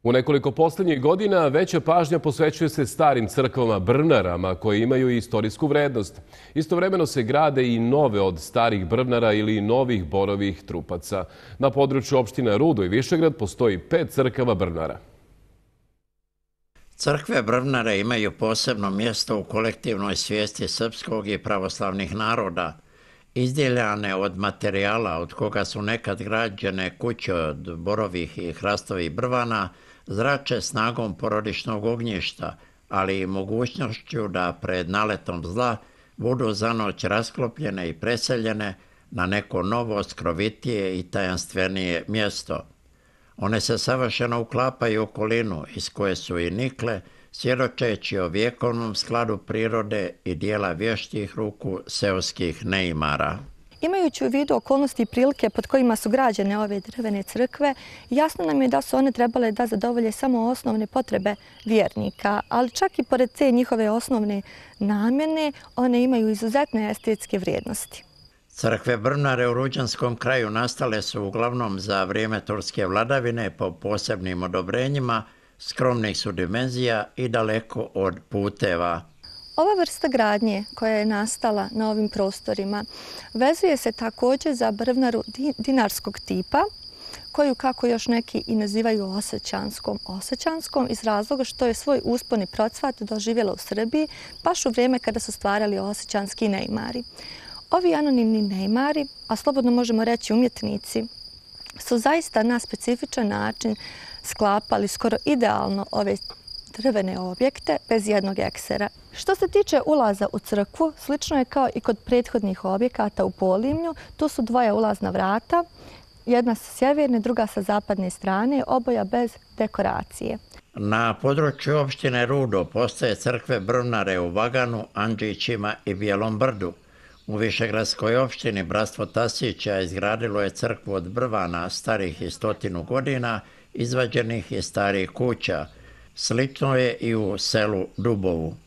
U nekoliko posljednjih godina veća pažnja posvećuje se starim crkvama brvnarama koje imaju i istorijsku vrednost. Istovremeno se grade i nove od starih brvnara ili novih borovih trupaca. Na području opština Rudo i Višegrad postoji 5 crkava brvnara. Crkve brvnare imaju posebno mjesto u kolektivnoj svijesti srpskog i pravoslavnih naroda. Izdijeljane od materijala od koga su nekad građene kuće od borovih i hrastovih brvana, zrače snagom porodičnog ognjišta, ali i mogućnošću da pred naletom zla budu za noć rasklopljene i preseljene na neko novo, skrovitije i tajanstvenije mjesto. One se savršeno uklapaju u okolinu iz koje su i nikle, svjedočeći o vjekovnom skladu prirode i dijela vještih ruku seoskih neimara. Imajući u vidu okolnosti i prilike pod kojima su građene ove drvene crkve, jasno nam je da su one trebale da zadovolje samo osnovne potrebe vjernika, ali čak i pored te njihove osnovne namjene, one imaju izuzetne estetske vrijednosti. Crkve brvnare u Ruđanskom kraju nastale su uglavnom za vrijeme turske vladavine po posebnim odobrenjima, skromnih su dimenzija i daleko od puteva. Ova vrsta gradnje koja je nastala na ovim prostorima vezuje se također za brvnaru dinarskog tipa, koju kako još neki i nazivaju osjećanskom iz razloga što je svoj uspon i procvat doživjela u Srbiji baš u vrijeme kada su stvarali osjećanski neimari. Ovi anonimni neimari, a slobodno možemo reći umjetnici, su zaista na specifičan način sklapali skoro idealno ove drvene objekte bez jednog eksera. Što se tiče ulaza u crkvu, slično je kao i kod prethodnih objekata u Polimlju. Tu su dvoja ulazna vrata, jedna sa sjeverne, druga sa zapadne strane, oboja bez dekoracije. Na području opštine Rudo postoje crkve brvnare u Vaganu, Andžićima i Bijelom brdu. U Višegradskoj opštini Bratstvo Tasića izgradilo je crkvu od brvana starih i 100 godina, izvađenih iz starih kuća. Slično je i u selu Dubovu.